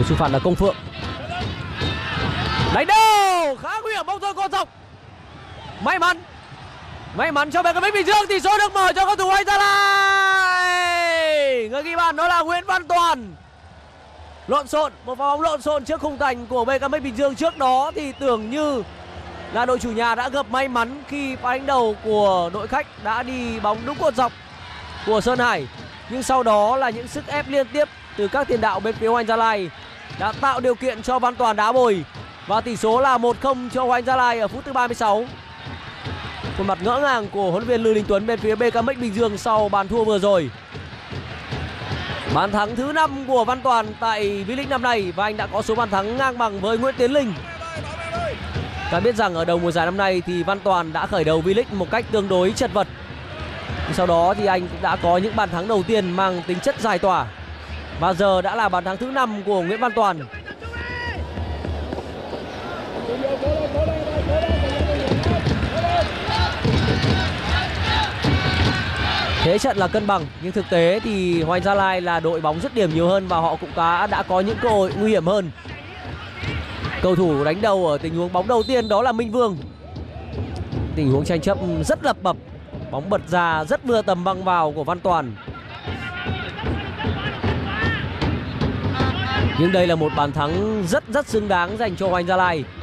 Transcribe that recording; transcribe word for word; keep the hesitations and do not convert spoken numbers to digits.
xử phạt là Công Phượng. Đánh đầu khá nguy hiểm, bóng rơi con dọc. May mắn, may mắn cho bê ca em Bình Dương, tỷ số được mở cho cầu thủ Hoàng Gia Lai. Người ghi bàn đó là Nguyễn Văn Toàn. Lộn xộn, một pha bóng lộn xộn trước khung thành của bê ca em Bình Dương. Trước đó thì tưởng như là đội chủ nhà đã gặp may mắn khi pha đánh đầu của đội khách đã đi bóng đúng cột dọc của Sơn Hải, nhưng sau đó là những sức ép liên tiếp từ các tiền đạo bên phía Hoàng Gia Lai đã tạo điều kiện cho Văn Toàn đá bồi và tỷ số là một không cho Hoàng Gia Lai ở phút thứ ba mươi sáu. Một mặt ngỡ ngàng của huấn luyện viên Lưu Đình Tuấn bên phía bê ca em Bình Dương sau bàn thua vừa rồi. Bàn thắng thứ năm của Văn Toàn tại V-League năm nay và anh đã có số bàn thắng ngang bằng với Nguyễn Tiến Linh. Ta biết rằng ở đầu mùa giải năm nay thì Văn Toàn đã khởi đầu V-League một cách tương đối chật vật. Sau đó thì anh cũng đã có những bàn thắng đầu tiên mang tính chất giải tỏa. Và giờ đã là bàn thắng thứ năm của Nguyễn Văn Toàn. Thế trận là cân bằng, nhưng thực tế thì Hoàng Gia Lai là đội bóng dứt điểm nhiều hơn và họ cũng đã, đã có những cơ hội nguy hiểm hơn. Cầu thủ đánh đầu ở tình huống bóng đầu tiên đó là Minh Vương. Tình huống tranh chấp rất lập bập, bóng bật ra rất vừa tầm băng vào của Văn Toàn. Nhưng đây là một bàn thắng rất rất xứng đáng dành cho Hoàng Gia Lai.